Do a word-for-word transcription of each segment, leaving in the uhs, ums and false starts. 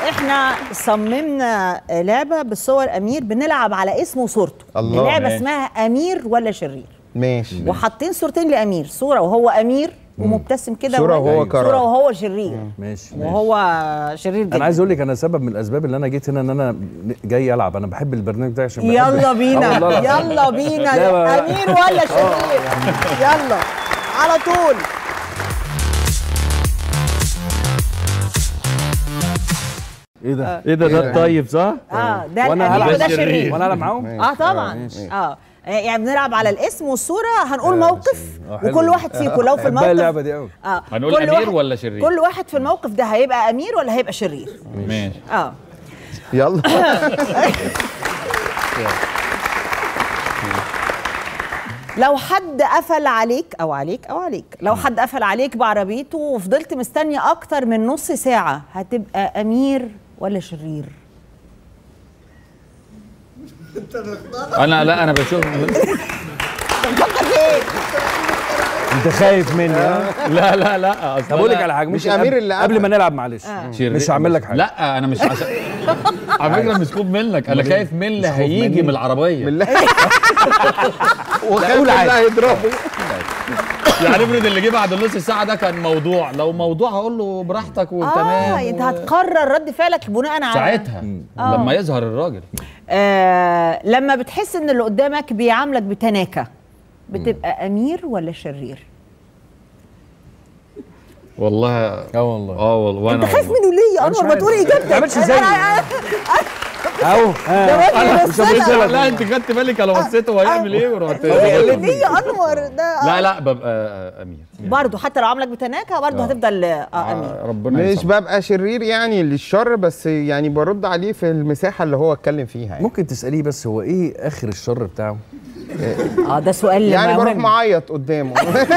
احنا صممنا لعبه بالصور امير، بنلعب على اسمه وصورته. الله. اللعبه ماشي. اسمها امير ولا شرير. ماشي. وحاطين صورتين لامير، صوره وهو امير ومبتسم كده، صورة وهو كرم، صوره وهو شرير. ماشي. وهو شرير جدا. انا عايز اقول لك، انا سبب من الاسباب اللي انا جيت هنا ان انا جاي العب. انا بحب البرنامج ده عشان يلا بينا يلا بينا امير ولا شرير. يلا على طول. ايه ده؟ ايه ده؟ ده الطيب صح؟ اه ده وانا الامير وده هلعب شرير. وانا العب معاهم؟ اه طبعا. اه يعني بنلعب على الاسم والصوره، هنقول موقف وكل واحد فيكم لو في الموقف اللعبه دي قوي. اه هنقول امير ولا شرير؟ كل واحد في الموقف ده هيبقى امير ولا هيبقى شرير. ماشي. اه يلا. لو حد قفل عليك او عليك او عليك لو حد قفل عليك بعربيته وفضلت مستني اكتر من نص ساعه، هتبقى امير ولا شرير؟ انا لا انا بشوف انت خايف مني؟ ها؟ لا لا لا طب اقول لك على حاجه، مش امير اللي قبل ما نلعب معلش شرير. مش هعمل لك حاجه. لا انا مش عشان على فكره مش خوف منك، انا خايف من اللي هيجي من العربيه. بالله. وخايف اللي هيضربه. يعني افرض اللي جه بعد نص ساعه ده كان موضوع، لو موضوع هقول له براحتك وتمام. اه انت هتقرر رد فعلك بناء على ساعتها آه. لما يظهر الراجل. آه لما بتحس ان اللي قدامك بيعاملك بتناكه، بتبقى امير ولا شرير؟ والله اه والله اه والله. وانا انت خايف منه ليه يا انور؟ ما تقولي اجابتك. ما تعملش زيي اهو. لا انت خدت بالك انا بصيت هو هيعمل ايه ورحت ليه يا انور ده؟ لا لا ببقى امير برضه حتى لو عاملك بتناكه برضه هتفضل اه امير. ربنا مش ببقى شرير يعني للشر، بس يعني برد عليه في المساحه اللي هو اتكلم فيها يعني. ممكن تساليه بس هو ايه اخر الشر بتاعه؟ اه ده سؤال يعني مهم. بروح معيط قدامه.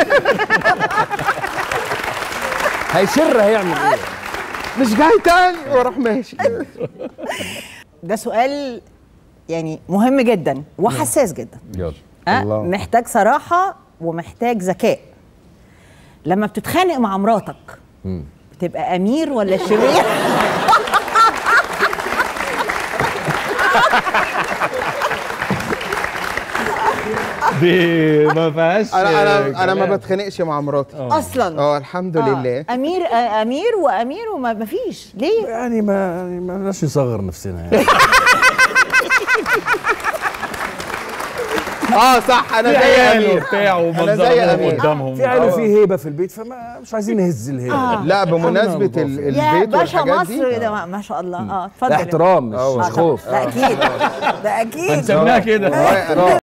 هيشر هيعمل ايه؟ مش جاي تاني واروح ماشي. ده سؤال يعني مهم جدا وحساس جدا. يلا. أه؟ الله. محتاج صراحه ومحتاج ذكاء. لما بتتخانق مع مراتك بتبقى امير ولا شرير؟ دي ما فيهاش. انا انا انا ما بتخانقش مع مراتي اصلا. اه الحمد لله. امير آه امير وامير وما فيش ليه؟ يعني ما يعني ما لناش نصغر نفسنا يعني. اه صح، انا زي امير بتاعه انا زي امير قدامهم. في عيله وفي هيبه في البيت، فما مش عايزين نهز الهيبه. آه. لا بمناسبه ال- يا البيت باشا والحاجات دي مصر ده ما شاء الله. اه اتفضل. ده احترام مش آه، خوف. ده اكيد ده اكيد هنسميها كده. والله أنا